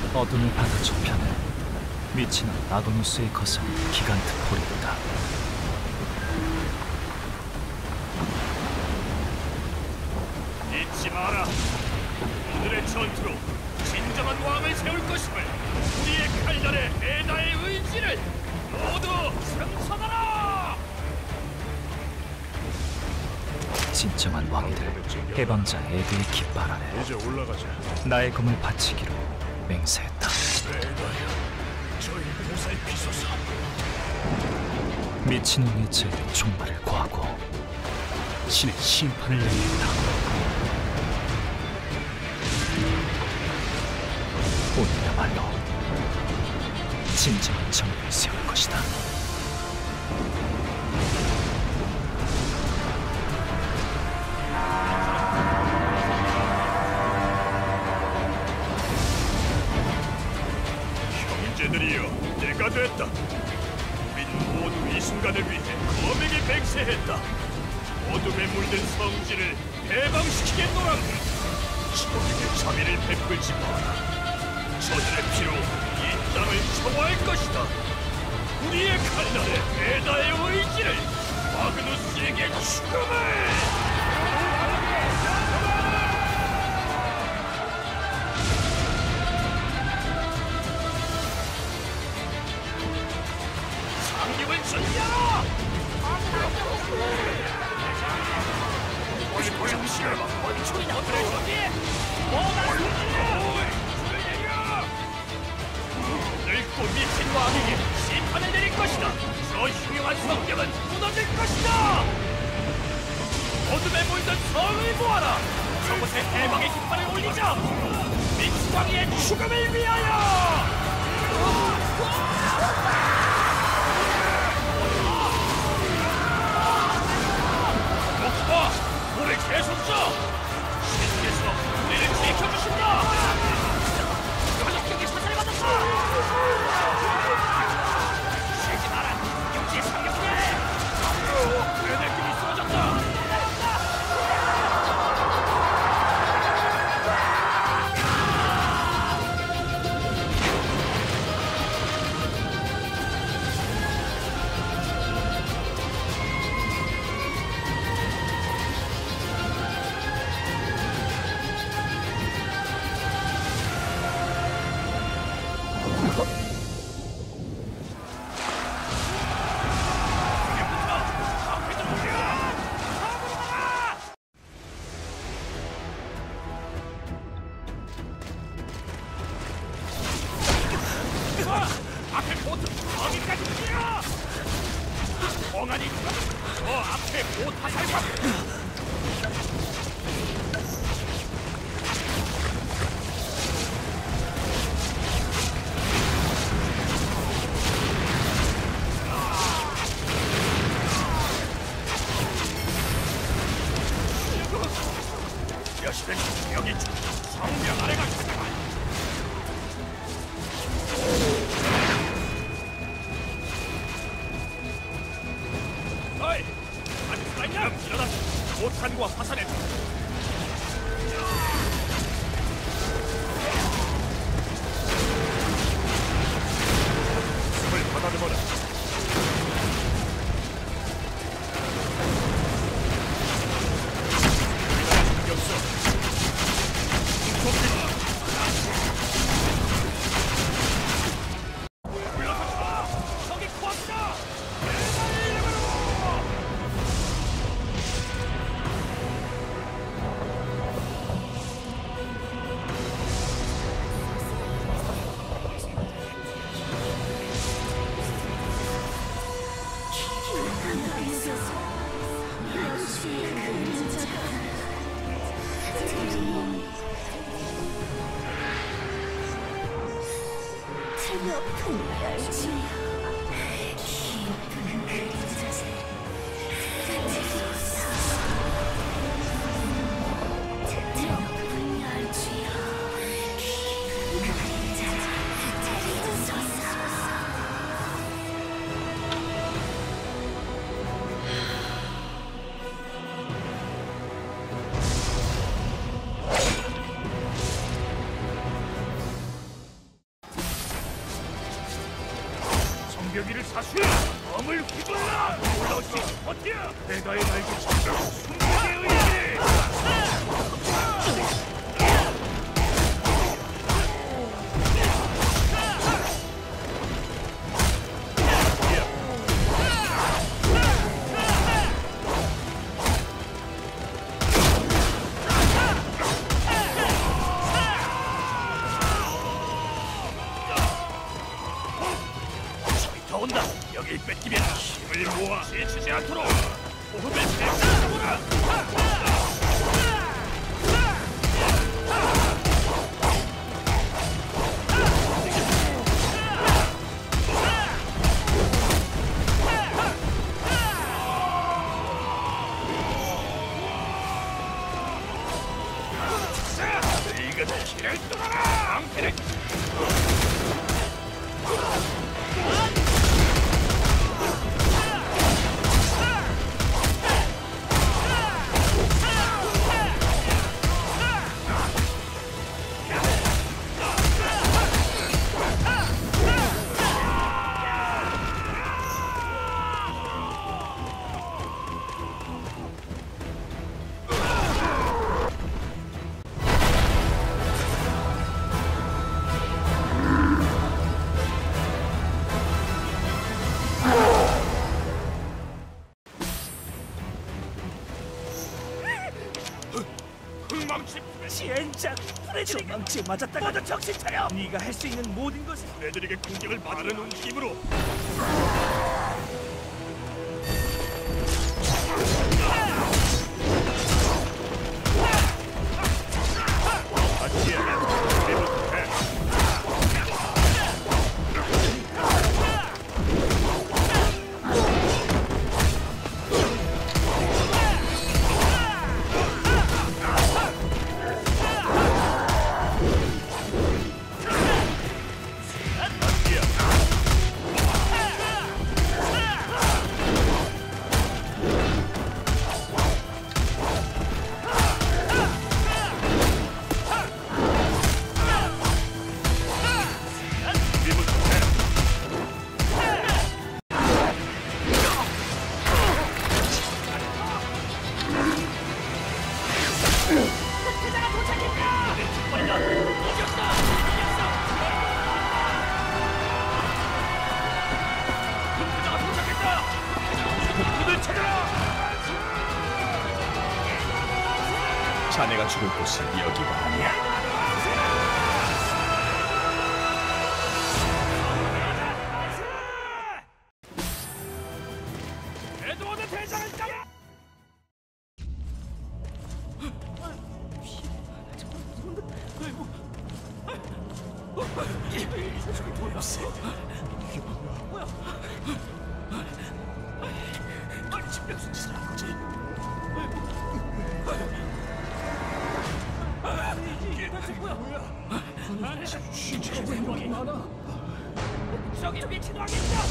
어둠의 바다 저편에 미치는 아도니스의 거성 기간트 포리드다. 잊지 마라. 오늘의 전투로 진정한 왕을 세울 것임을. 우리의 칼날에 에다의 의지를 모두 승천하라. 진정한 왕이 될 해방자 에드의 깃발 아래 이제 올라가자. 나의 검을 바치기로 맹세했다. 에다야, 저희 보살피소서. 미친 왕의 제에 종말을 고하고 신의 심판을 내린다. 오늘야말로 진정한 정의를 세울 것이다. 형제들이여, 내가 됐다. 우린 모두 이 순간을 위해 거백에 맹세했다. 어둠에 물든 성지를 해방시키겠노라. 적에게 자비를 베풀지 마라. 저들의 피로 이 땅을 청화할 것이다. 우리의 칼날에 에다의 의지를, 마그누스에게 죽음을! 상륙을 준비하라! 잠시만, 원총이 나들의 준비해! 늙고 미친 왕에게 심판을 내릴 것이다! 저 흉흉한 성경은 무너질 것이다! 어둠에 물든 성을 모아라! 저곳에 대박의 깃발을 올리자! 민수왕의 죽음을 위하여! 목봐! 우리 계속자! 신께서 우리를 지켜주신다! 가족격이 사살을 받았다! 쉬지 마라! 역시 상륙이야! 내 느낌이 쓰러졌다! 앞에 보트 거기까지 뛰어! 멍하니 저 앞에 보트 화살과 여신은 여기 성벽 아래가 있다. 어이! 아직 살아있냐? 일어나! 보탄과 화살에 숨을 가다듬어라. 높은 열지여 깊은 그림자세 여기를 사수해! 검을 휘둘러! 올라오시! 버텨! 대가의 날개처럼 순간의 의지! 더 온다! 여길 뺏기면 힘을 모아 지치지 않도록 호흡을 잘 잡아보라! 이것은 길을 떠나라! 방패를 망치 젠장! 프레드릭 망치에 맞았다가 모두 정신 차려! 네가 할 수 있는 모든 것을 프레드릭의 공격을 빠른 움직임으로 자네가 죽을 곳은 여기가 아니야. 에드워드 대장을 따라! 저기 미친 왕이 있다!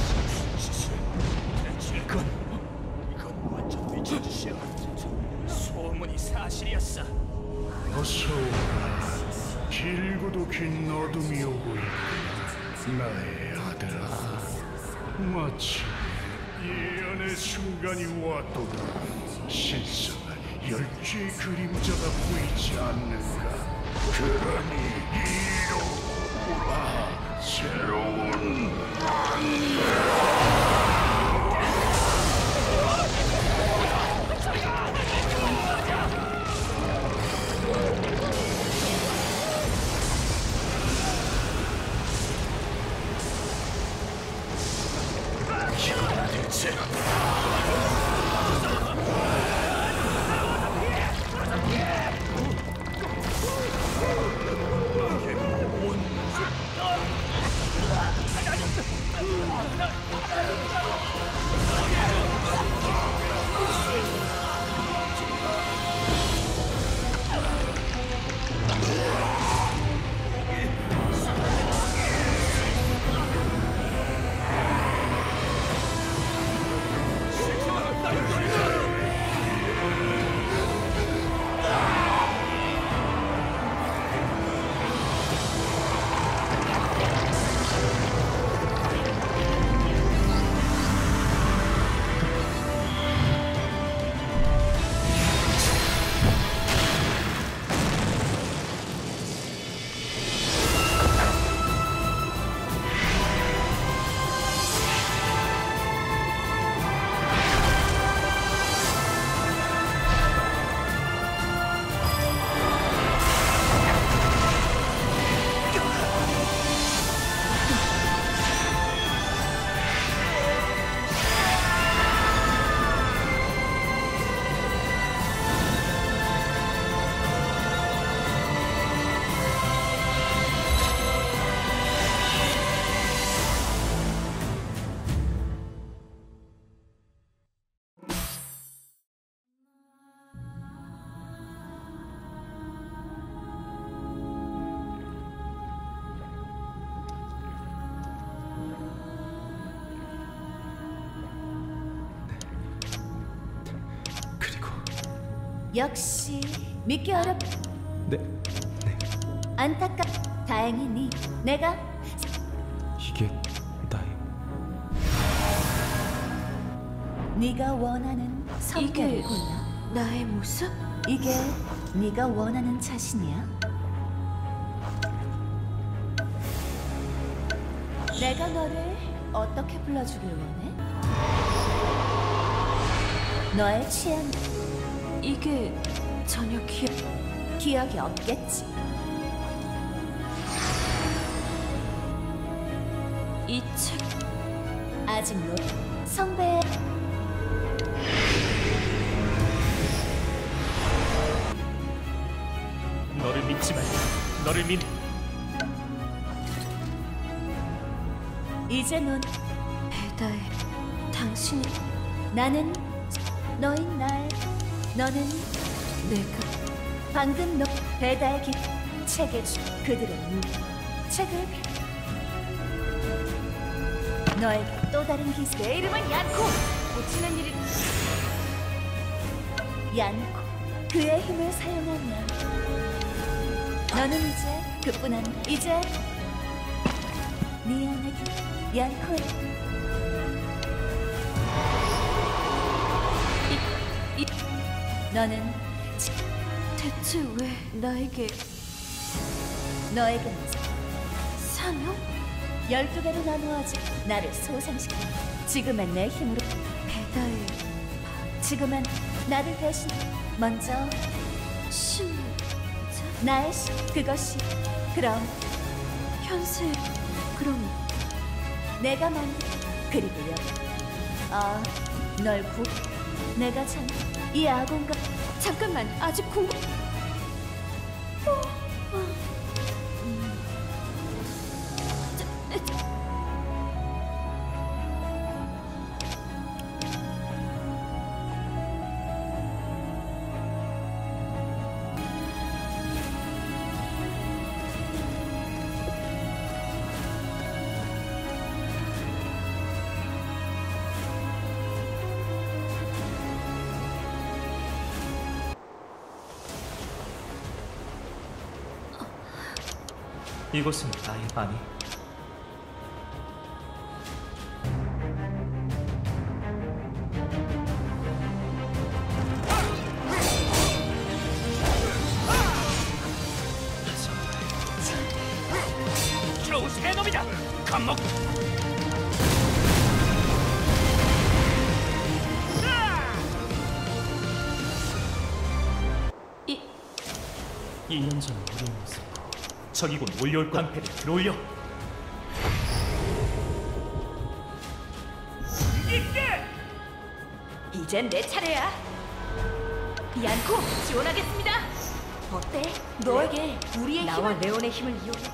이건 완전 미친 짓이야. 소문이 사실이었어. 어서 오라. 길고도 긴 어둠이 오고 있다. 나의 아들아, 마치 예언의 순간이 왔도다. 신성한 열주의 그림자가 보이지 않는가? 그러니 이로 오라. 새로운 역시 믿기 어렵. 네, 다행이니 내가 이게 나의 네가 원하는 성격을 골라. 나의 모습? 이게 네가 원하는 자신이야? 내가 너를 어떻게 불러주길 원해? 너의 취향 이게 전혀 기억이 없겠지. 이 책 아직 성배 너를 믿지 말고 너를 믿. 이제 넌 베다에 당신이 나는 너인 날 너는 내가 방금 너 배다의 길 책에 주 그들의 책을 너에게 또 다른 기술. 내 이름은 얀코. 고치는 일이 얀코. 그의 힘을 사용하며 너는 이제 그뿐 아니라 이제 네 안에 얀코. 너는 대체 왜 나에게 너에게는 사명? 12배로 나누어진 나를 소생시켜 지금의 내 힘으로 베다의 지금은 나를 대신 먼저 심자? 나의 그것이 그럼 현세 그럼 내가 만든 그리고 널 내가 참 이 아공과 잠깐만 아직 궁금 이곳은 나의 아니. 겨우 새 놈이다. 감목. 이 2년 전 우리의 모습. 적이 곧 몰려올 거야. 방패를 들어올려. 이젠 내 차례야. 얀코 지원하겠습니다. 어때? 너에게 우리의 나와 힘을 레온의 힘을 이용해.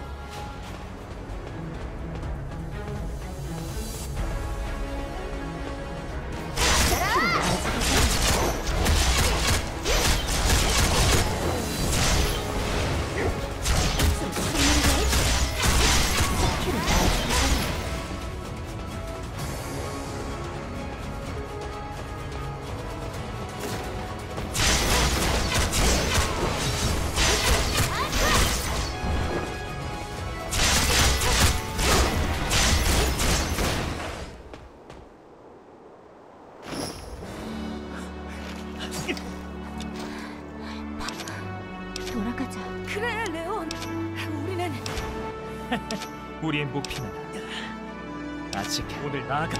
돌아가자. 그래 레온. 우리는 우리의 목표는 아직 오늘 나아가.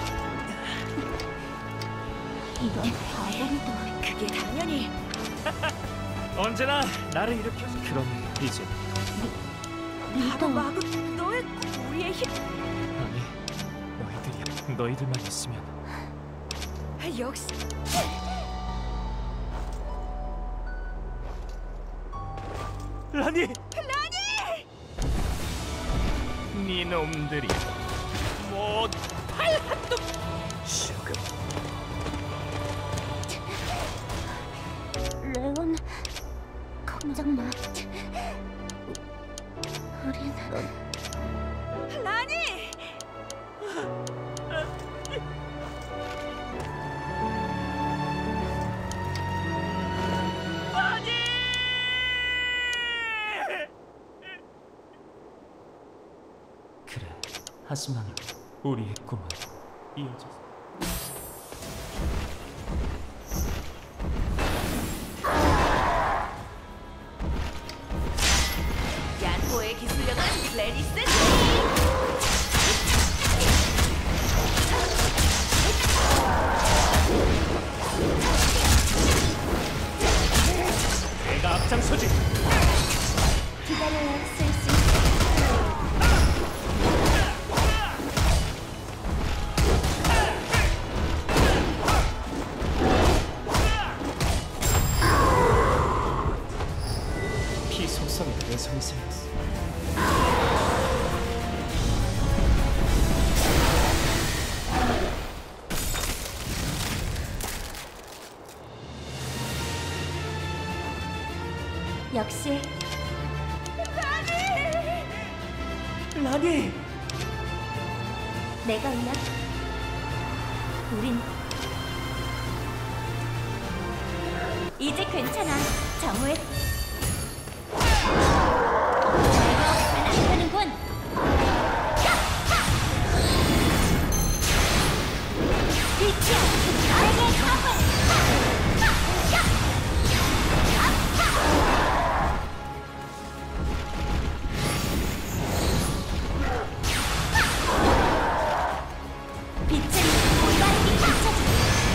이건 바보리도. 그게 당연히 언제나 나를 일으켜줘. 그럼 이제 리더. 마구 너의 우리의 힘. 아니 너희들이야. 너희들만 있으면. 역시 라니. 네 놈들이 못 팔한도 지금 레온, 걱정 마. 우린 라니. 하지만 우리의 꿈은 이어져. 얀코의 기술력은 레디스 내가 앞장서지. 기다려야 쓸 수 있어. 피속성이 내성이 생겼어. 역시 라니! 내가 이야. 우린 이제 괜찮아. 정우의 내가 없으면 안 되는군. 빛이야, 나에게 가볼. 빛은 올바르게 비춰줘.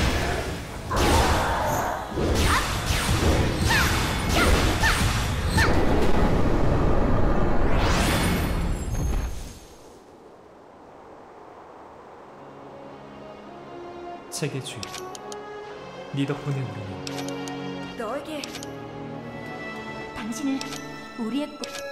책의 주인, 네 덕분에 우리는 너에게 당신은 우리의 꿈.